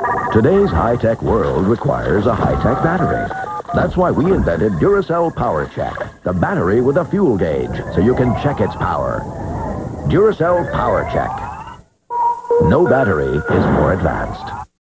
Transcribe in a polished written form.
Today's high-tech world requires a high-tech battery. That's why we invented Duracell Power Check, the battery with a fuel gauge, so you can check its power. Duracell Power Check. No battery is more advanced.